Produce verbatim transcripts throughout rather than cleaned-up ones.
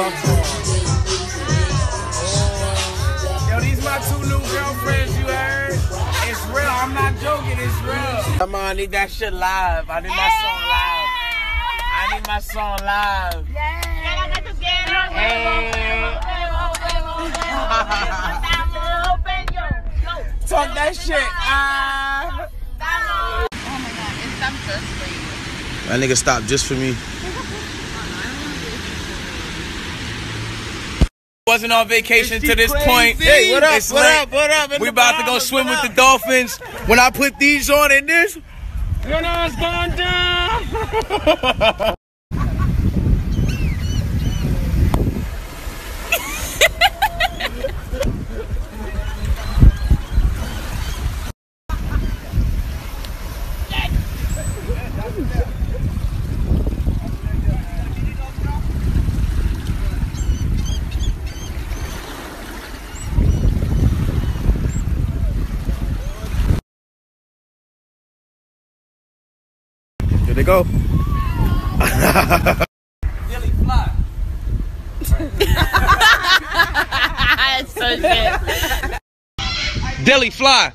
talk to him. Yo, these my two new girlfriends, you heard? It's real, I'm not joking, it's real. Come on, I need that shit live. I need my song live. I need my song live. Yeah. Talk that shit. Ah. Oh my god, it stopped just for you. That nigga stopped just for me. Wasn't on vacation to this crazy. point. Hey, what up? It's What lit. up? What up? In We the about to go Bahamas, swim what with up? the dolphins. When I put these on in this, you know what's going down. Here they go. Dilly fly. It's so shit. Dilly fly.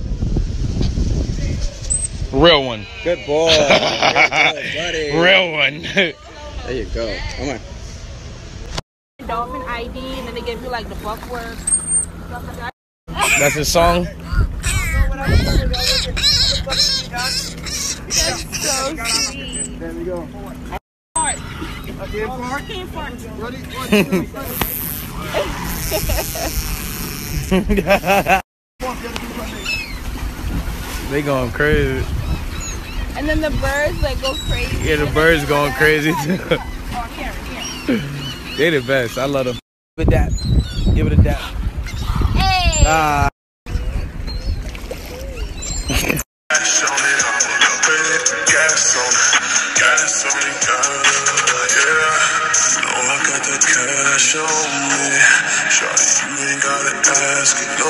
Real one. Good boy. Good buddy. Real one. There you go. Come on. Dolphin I D, and then they give you like the buck work. That's his song. That's so sweet. There we go. Fart. Okay, fart. Can't fart. They going crazy. And then the birds like go crazy. Yeah, the birds going crazy too. Oh, here, here. They the best. I love them. Give it that. Give it a dap. Hey. Ah. Cash on me, shawty, you ain't gotta ask it, no.